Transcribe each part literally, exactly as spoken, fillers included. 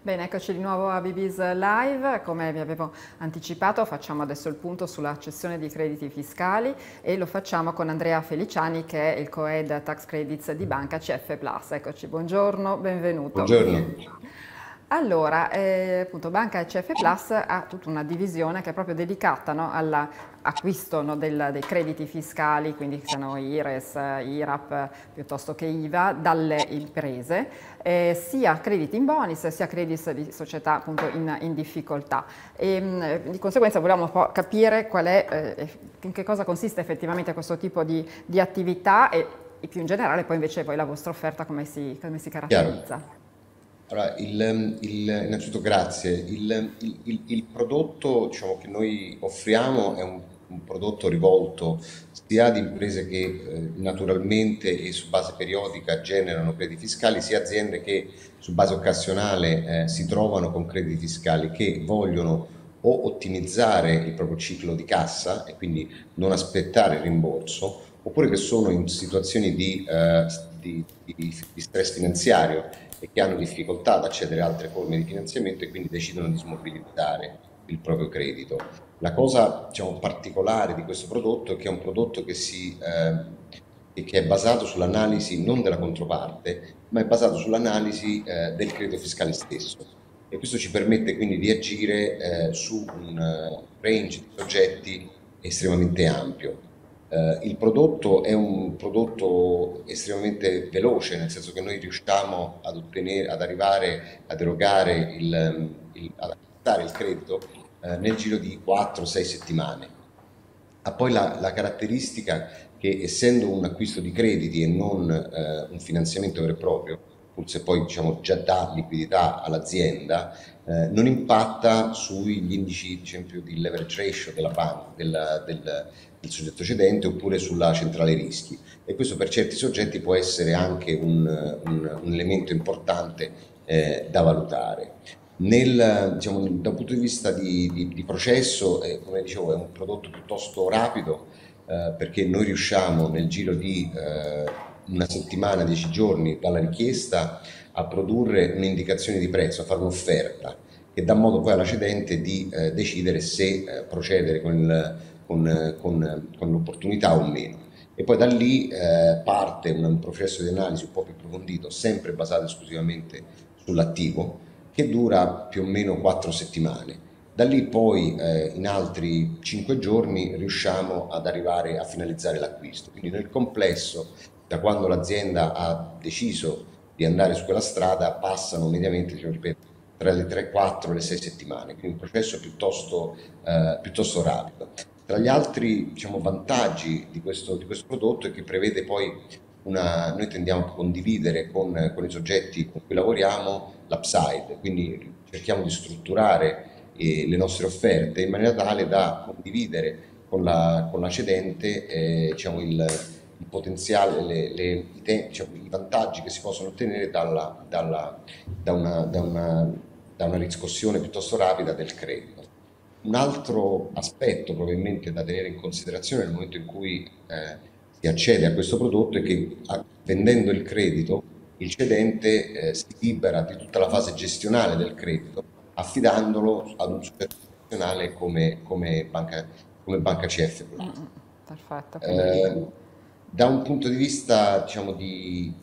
Bene, eccoci di nuovo a B B S Live. Come vi avevo anticipato, facciamo adesso il punto sulla cessione di crediti fiscali e lo facciamo con Andrea Feliciani, che è il co-head Tax Credits di Banca C F Plus. Eccoci, buongiorno, benvenuto. Buongiorno. Allora, eh, appunto, Banca C F Plus ha tutta una divisione che è proprio dedicata, no, all'acquisto, no, del- dei crediti fiscali, quindi che siano I R E S, I R A P piuttosto che I V A, dalle imprese, eh, sia crediti in bonus sia crediti di società appunto in, in difficoltà. E, mh, di conseguenza volevamo un po' capire qual è, eh, in che cosa consiste effettivamente questo tipo di, di attività e, e più in generale poi invece poi la vostra offerta come si, come si Chiaro. caratterizza. Allora, il, il- innanzitutto grazie. Il, il- il- il prodotto, diciamo, che noi offriamo è un, un prodotto rivolto sia ad imprese che eh, naturalmente e su base periodica generano crediti fiscali, sia aziende che su base occasionale eh, si trovano con crediti fiscali che vogliono o ottimizzare il proprio ciclo di cassa e quindi non aspettare il rimborso, oppure che sono in situazioni di, eh, di di- di stress finanziario e che hanno difficoltà ad accedere a altre forme di finanziamento e quindi decidono di smobilizzare il proprio credito. La cosa, diciamo, particolare di questo prodotto è che è un prodotto che, si, eh, che che è basato sull'analisi non della controparte, ma è basato sull'analisi eh, del credito fiscale stesso. E questo ci permette quindi di agire eh, su un eh, range di soggetti estremamente ampio. Eh, il prodotto è un prodotto estremamente veloce, nel senso che noi riusciamo ad ottenere, ad arrivare ad erogare il, il- ad acquistare il credito eh, nel giro di quattro sei settimane. Ha poi la, la caratteristica che, essendo un acquisto di crediti e non eh, un finanziamento vero e proprio, pur se poi diciamo, già dà liquidità all'azienda, eh, non impatta sugli indici, ad esempio, di leverage ratio della banca, del, del- del soggetto cedente, oppure sulla centrale rischi. E questo per certi soggetti può essere anche un, un- un elemento importante eh, da valutare. Nel, diciamo, da un punto di vista di, di- di processo, eh, come dicevo, è un prodotto piuttosto rapido, eh, perché noi riusciamo nel giro di eh, una settimana, dieci giorni dalla richiesta a produrre un'indicazione di prezzo, a fare un'offerta che dà modo poi alla cedente di eh, decidere se eh, procedere con, il- con, eh, con- con l'opportunità o meno. E poi da lì eh, parte un, un processo di analisi un po' più approfondito, sempre basato esclusivamente sull'attivo, che dura più o meno quattro settimane. Da lì poi eh, in altri cinque giorni riusciamo ad arrivare a finalizzare l'acquisto. Quindi nel complesso, da quando l'azienda ha deciso di andare su quella strada, passano mediamente, diciamo, ripeto, tra le tre, quattro e le sei settimane, quindi un processo piuttosto, eh, piuttosto rapido. Tra gli altri, diciamo, vantaggi di questo, di questo prodotto è che prevede poi una, noi tendiamo a condividere con, con i soggetti con cui lavoriamo l'upside, quindi cerchiamo di strutturare eh, le nostre offerte in maniera tale da condividere con la, con la cedente eh, diciamo, il, il potenziale, le- le- i, te- diciamo, i vantaggi che si possono ottenere dalla- dalla- da una, da una- da una riscossione piuttosto rapida del credito. Un altro aspetto probabilmente da tenere in considerazione nel momento in cui eh, si accede a questo prodotto è che a- vendendo il credito il cedente eh, si libera di tutta la fase gestionale del credito affidandolo ad un soggetto professionale come, come banca, come banca C F Mm, Plus. mm, perfetto, quindi Eh, Da un punto di vista, diciamo, di,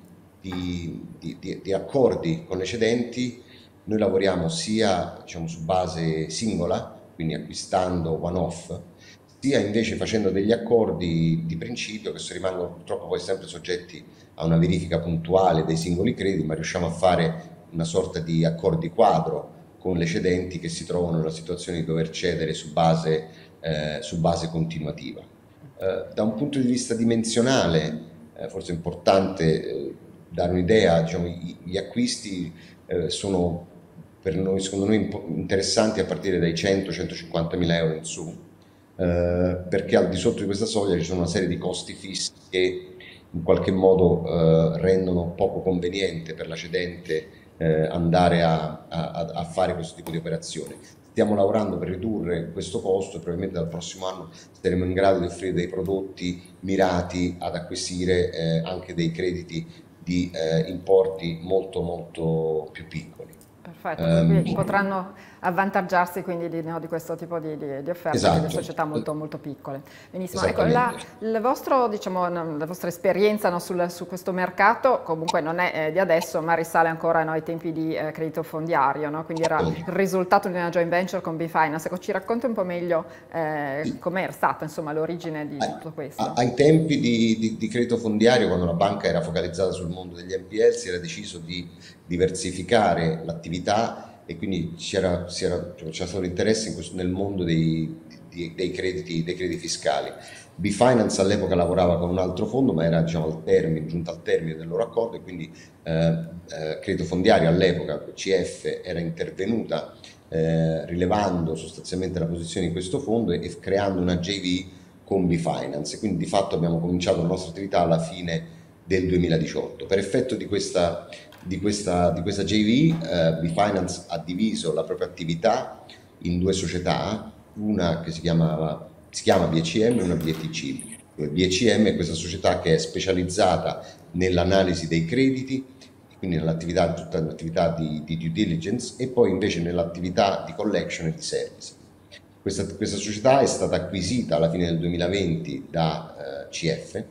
di- di- di- di accordi con le cedenti, noi lavoriamo sia, diciamo, su base singola, quindi acquistando one-off, sia invece facendo degli accordi di principio che so- rimangono purtroppo poi sempre soggetti a una verifica puntuale dei singoli crediti, ma riusciamo a fare una sorta di accordi quadro con le cedenti che si trovano nella situazione di dover cedere su base, eh, su base continuativa. Eh, da un punto di vista dimensionale, eh, forse è importante eh, dare un'idea, diciamo, i- gli acquisti eh, sono per noi, secondo noi, impo- interessanti a partire dai cento centocinquanta mila euro in su, eh, perché al di sotto di questa soglia ci sono una serie di costi fissi che in qualche modo eh, rendono poco conveniente per la cedente eh, andare a, a- a fare questo tipo di operazione. Stiamo lavorando per ridurre questo costo e probabilmente dal prossimo anno saremo in grado di offrire dei prodotti mirati ad acquisire eh, anche dei crediti di eh, importi molto molto più piccoli. perfetto, quindi Ehm, potranno avvantaggiarsi quindi di, no, di questo tipo di, di- di offerte anche le esatto, società molto, molto piccole. Benissimo, ecco, la, esattamente. il vostro, diciamo, no, la vostra esperienza, no, sul- su questo mercato comunque non è eh, di adesso, ma risale ancora, no, ai tempi di eh, credito fondiario, no? Quindi era il risultato di una joint venture con B-Finance. Ecco, ci racconti un po' meglio eh, com'è stata insomma l'origine di, di Ai, tutto a- questo? ai tempi di, di- di credito fondiario, quando la banca era focalizzata sul mondo degli N P L, si era deciso di diversificare l'attività e quindi c'era, si era- cioè, c'era stato interesse in questo- nel mondo dei, di- dei crediti, dei crediti fiscali. B-Finance all'epoca lavorava con un altro fondo, ma era diciamo, al termine, giunto al termine del loro accordo e quindi eh, eh, Credito Fondiario all'epoca, C F, era intervenuta eh, rilevando sostanzialmente la posizione di questo fondo e, e creando una J V con B-Finance. Quindi di fatto abbiamo cominciato la nostra attività alla fine del duemiladiciotto. Per effetto di questa, di questa, di questa J V, eh, B-Finance ha diviso la propria attività in due società, una che si chiamava, si chiama B C M e una B T C. B C M è questa società che è specializzata nell'analisi dei crediti, quindi nell'attività, tutta l'attività di, di due diligence e poi invece nell'attività di collection e di service. Questa, questa società è stata acquisita alla fine del duemilaventi da eh, C F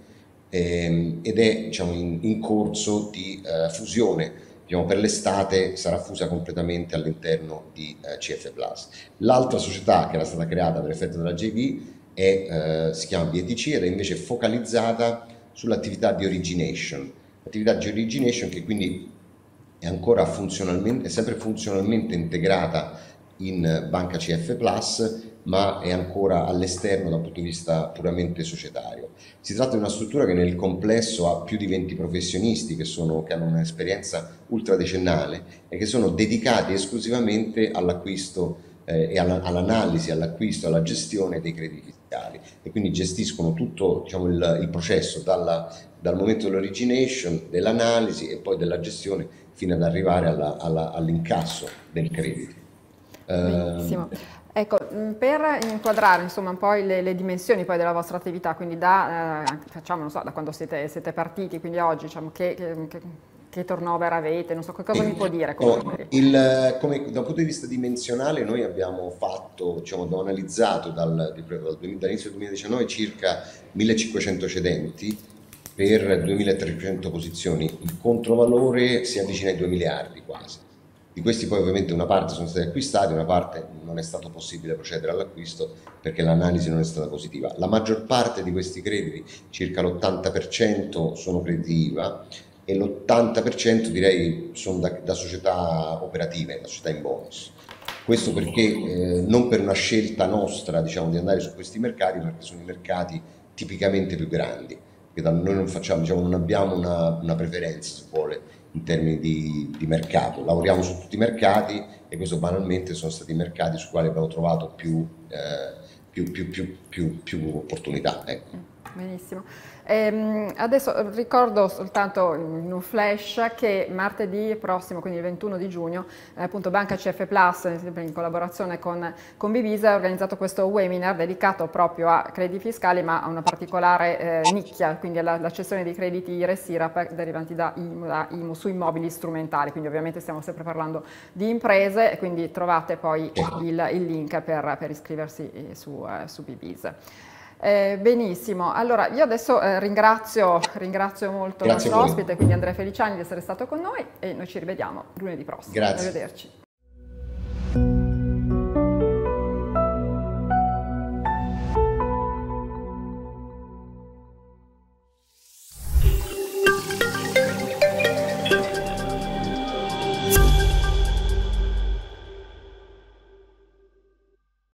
ehm, ed è diciamo, in, in corso di eh, fusione. Diciamo, per l'estate sarà fusa completamente all'interno di eh, C F Plus. L'altra società che era stata creata per effetto della J V è, eh, si chiama B T C ed è invece focalizzata sull'attività di origination. L'attività di origination che quindi è ancora funzionalmente, è sempre funzionalmente integrata in Banca C F Plus, ma è ancora all'esterno dal punto di vista puramente societario. Si tratta di una struttura che nel complesso ha più di venti professionisti che, sono, che hanno un'esperienza ultradecennale e che sono dedicati esclusivamente all'acquisto eh, e alla, all'analisi, all'acquisto, alla gestione dei crediti fiscali e quindi gestiscono tutto diciamo, il, il processo dalla, dal momento dell'origination, dell'analisi e poi della gestione fino ad arrivare alla- alla- all'incasso del credito. Ehm, Benissimo. Ecco, mh, per inquadrare insomma un po' le, le dimensioni poi della vostra attività, quindi da, eh, anche- facciamo, non so, da quando siete, siete partiti, quindi a oggi, diciamo, che, che- che- che turnover avete, non so, che cosa mi può dire come No, numeri? il- come- da un punto di vista dimensionale noi abbiamo fatto, diciamo, abbiamo analizzato dal, ripeto, dal duemila dall'inizio del duemiladiciannove circa millecinquecento cedenti per duemilatrecento posizioni, il controvalore si avvicina ai due miliardi quasi. Di questi poi ovviamente una parte sono stati acquistati, una parte non è stato possibile procedere all'acquisto perché l'analisi non è stata positiva. La maggior parte di questi crediti, circa l'ottanta per cento, sono crediti I V A e l'ottanta per cento direi sono da, da società operative, da società in bonus. Questo perché eh, non per una scelta nostra diciamo, di andare su questi mercati, perché sono i mercati tipicamente più grandi, che da noi non facciamo, diciamo, non abbiamo una, una preferenza, se vuole, in termini di, di mercato. Lavoriamo su tutti i mercati e questo banalmente sono stati i mercati su quali abbiamo trovato più, eh, più, più, più, più, più opportunità. Ecco. Benissimo. Ehm, adesso ricordo soltanto in un flash che martedì prossimo, quindi il ventuno di giugno, eh, appunto Banca C F Plus, sempre in collaborazione con, con Bivisa, ha organizzato questo webinar dedicato proprio a crediti fiscali, ma a una particolare eh, nicchia, quindi alla, alla cessione di crediti I R E S I R A P derivanti da I M U, da I M U su immobili strumentali, quindi ovviamente stiamo sempre parlando di imprese e quindi trovate poi il, il link per, per iscriversi eh, su, eh, su Bivisa. Eh, benissimo, allora io adesso eh, ringrazio, ringrazio molto il Grazie a nostro voi. ospite, quindi Andrea Feliciani, di essere stato con noi e noi ci rivediamo lunedì prossimo. Grazie. Arrivederci.